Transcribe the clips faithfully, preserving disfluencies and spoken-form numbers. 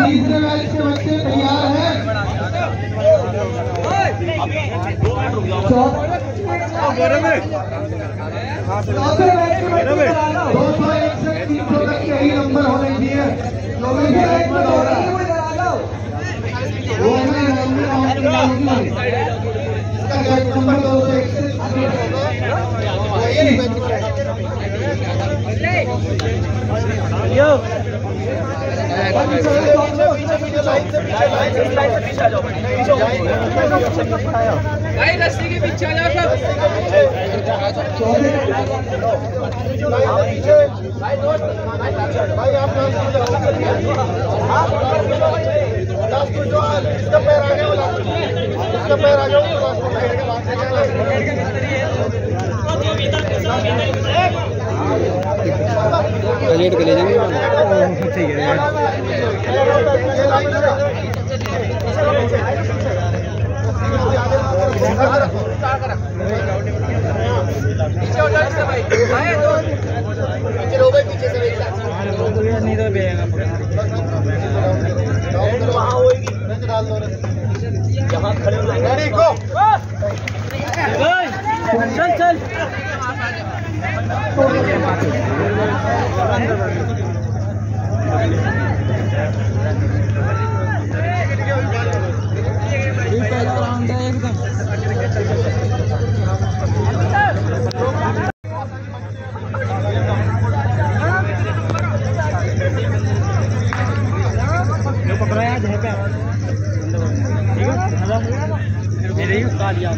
तीसरे मैच के बच्चे तैयार हैं। चौथे मैच के बच्चे दो सौ एक से तीन सौ तक के ही नंबर होने चाहिए। जो भी मैच में हो रहा है वो है नंबर दो सौ एक से भाई रस्सी के पीछे आ जाओ सब। भाई आप इसका पैर आ गया इसका पैर आ गया रेड के ले जाएंगे। ठीक है पीछे हो जाओ इससे भाई। भाई दो पीछे रो भाई पीछे से एक साथ नहीं तो बेगा वहां होएगी डाल दो जहां खड़े हो रेडी गो चल चल पहला राउंड है एकदम। पकड़ा यार है क्या ठीक है मेरे ही काट दिया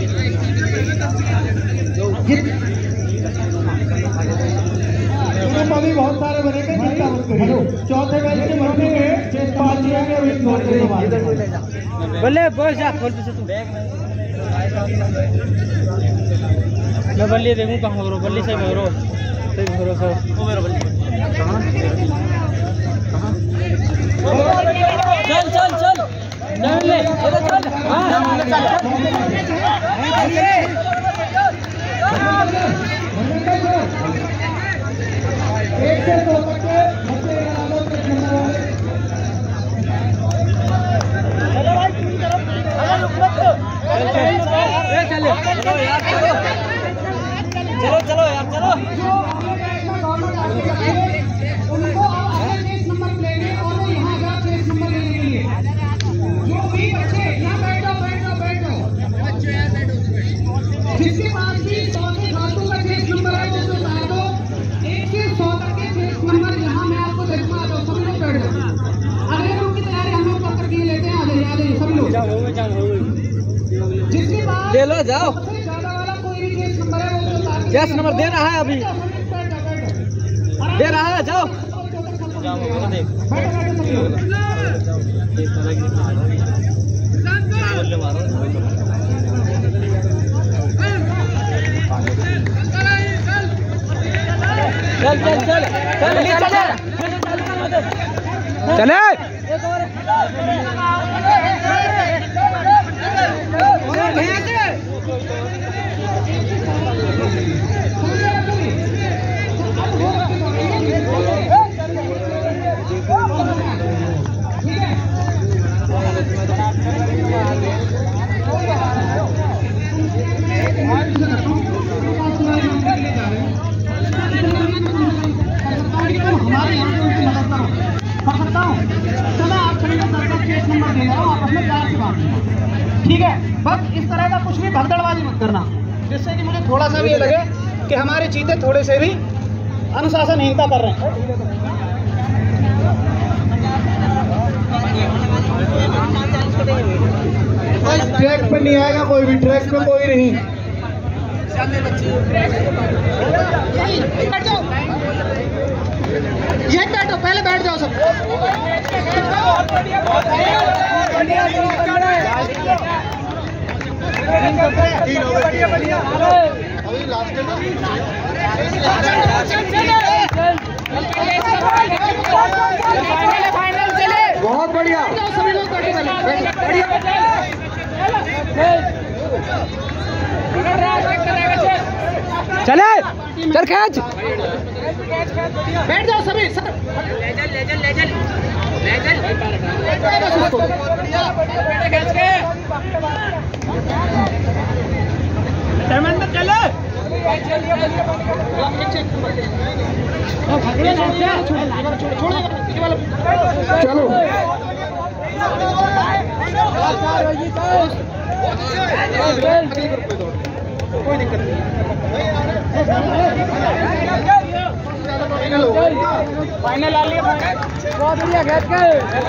अभी बहुत सारे बनेंगे। चौथे मैच के मरने में बोले बोल जा खोल पीछे तू मैं बल्ली देखूं कहाँ भरो बल्ली से भरो से भरो सो वो मेरा बल्ली चल चल चल चल ले चल चल हां एक से दो तक के बच्चे इनामत के खिलाड़ी चलो भाई पूरी तरफ अरे रुक मत ए चल चलो यार चलो चलो चलो यार चलो उनको तेईस नंबर लेंगे और वो यहाँ जा तेईस नंबर लेने के लिए जो भी बच्चे यहाँ बैठ जाओ बैठ जाओ बैठ जाओ जिसके पास भी सौ से फालतू का तेईस नंबर है वो उतार दो। एक से सौ तक के तेईस नंबर यहाँ मैं आपको देखूंगा आ जाओ सभी लोग बैठ जाओ। अगले ग्रुप की तैयारी हम लोग पत्थर की लेते हैं आ जाइए आ जाइए सभी लोग जिसके पास ले लो जाओ सबसे ज्यादा वाला कोई भी तेईस नंबर है वो उतार के दस नंबर दे रहा है अभी दे रहा है जाओ चल चल चल चल चले हमारे यहाँ से उनकी मदद करो कर सकता हूँ। चलो आप सभी लोग केस नंबर दे रहा हूँ आपस में प्यार से बात ठीक है। बस इस तरह का कुछ भी भगदड़बाजी मत करना जिससे कि मुझे थोड़ा सा भी ये लगे कि हमारे चीते थोड़े से भी अनुशासनहीनता कर रहे हैं। ट्रैक पे नहीं आएगा कोई भी ट्रैक पे कोई नहीं बैठ जाओ यहीं बैठो पहले बैठ जाओ सब अभी लास्ट बहुत बढ़िया सभी लोग चले चल खींच बैठ जाओ सभी सर ले चल ले चल ले चल ले चल चलो कोई दिक्कत नहीं। फाइनल आ लिया बहुत बढ़िया खेल के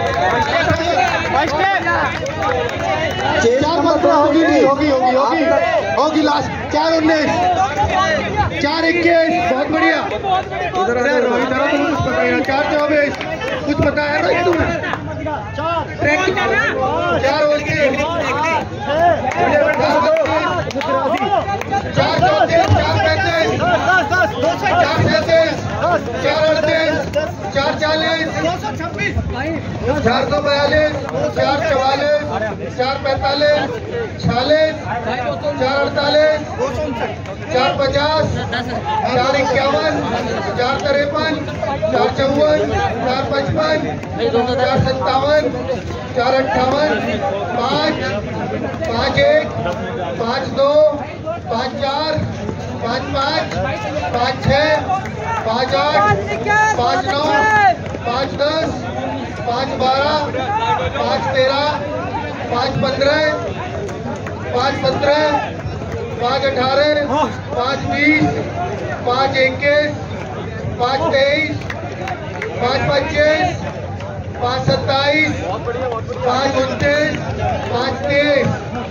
चार पंद्रह होगी नहीं होगी होगी होगी होगी लास्ट चार उन्नीस चार इक्कीस बहुत बढ़िया। इधर रोहित तुम्हें कुछ पता है चार चौबीस कुछ पता है रोहित तुम्हें चार उनतीस चार चौतीस चार पैंतीस चार सैंतीस चार अड़तीस चार चालीस चार सौ बयालीस चार चवालीस चार पैंतालीस छियालीस चार अड़तालीस चार पचास चार इक्यावन चार तिरपन चार चौवन चार पचपन चार सत्तावन चार अट्ठावन पाँच पाँच एक पाँच दो पाँच चार पाँच पाँच पाँच छः पाँच आठ पाँच नौ पाँच दस पाँच बारह पाँच तेरह पाँच पंद्रह पाँच सत्रह पाँच अठारह पाँच बीस पाँच इक्कीस पाँच तेईस पाँच पच्चीस पाँच सत्ताईस पाँच उनतीस पाँच तीस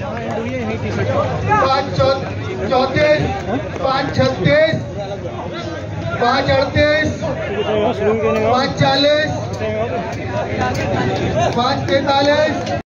पाँच चौंतीस पाँच छत्तीस पाँच अड़तीस पाँच चालीस पाँच तैतालीस